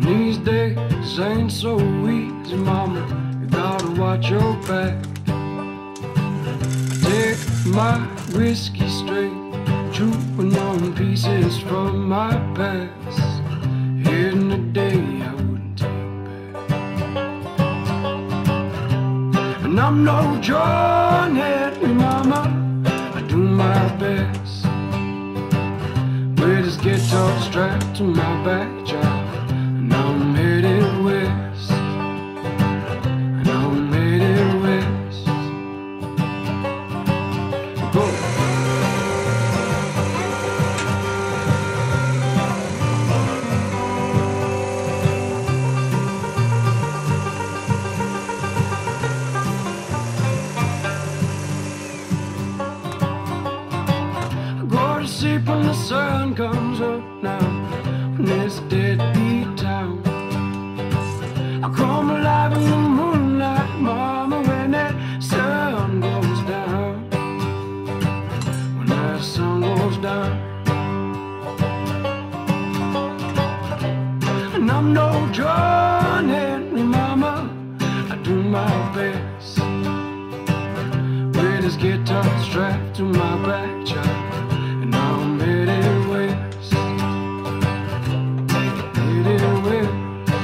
These days ain't so easy, mama, you gotta watch your back. Take my whiskey straight, chewing on pieces from my past. In the day I wouldn't take back. And I'm no John Henry, mama, I do my best. With his guitar strapped to my back, child, and I'm headed west. And I'm headed west. Go. I go to sleep when the sun comes up now, in this deadbeat town. I come alive in the moonlight, mama, when that sun goes down. When that sun goes down. And I'm no John Henry, mama, I do my best. With his guitar strapped to my back, child, and I'm headed west. Headed west.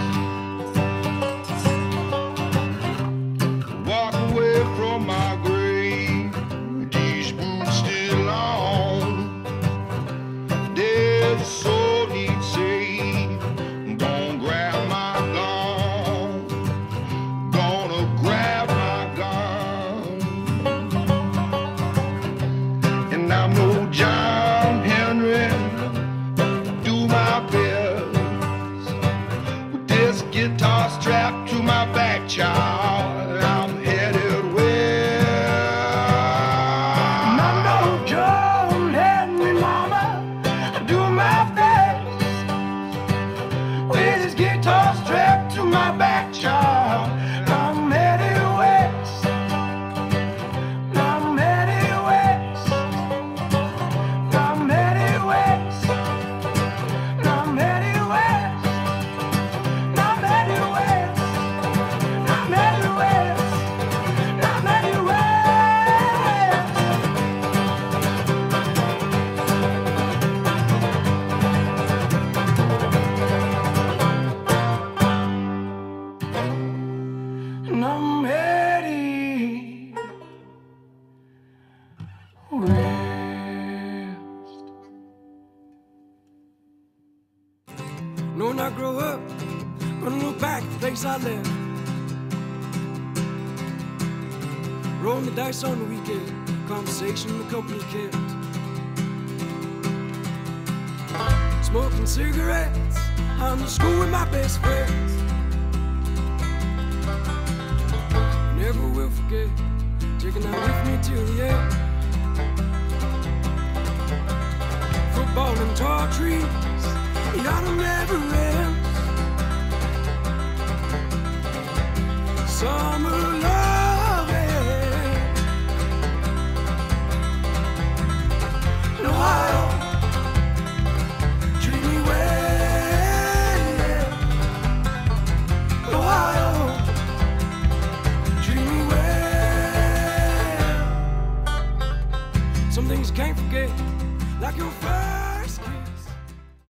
Walk away from my grave, these boots still on. There's a soul he'd save. Gonna grab my gun, gonna grab my gun. And I'm no John Henry, do my best. With this guitar strapped to my back, child, I'm headed west. And I'm no John Henry, mama, I do my best. With his guitar strapped to my back, child, I'm headed west. I'm headed west. I'm headed west. I'm headed west. I'm headed west. I'm headed west. I'm headed west. And I'm headed west. Know when I grow up, gonna look back at the place I left. Rolling the dice on the weekend, conversation the company kept. Smoking cigarettes on the school with my best friends. Never will forget taking that with me till the end. Football and tall trees, the autumn never ends. Summer loving in Ohio, treat me well. Ohio, treat me well. Some things you can't forget, like your first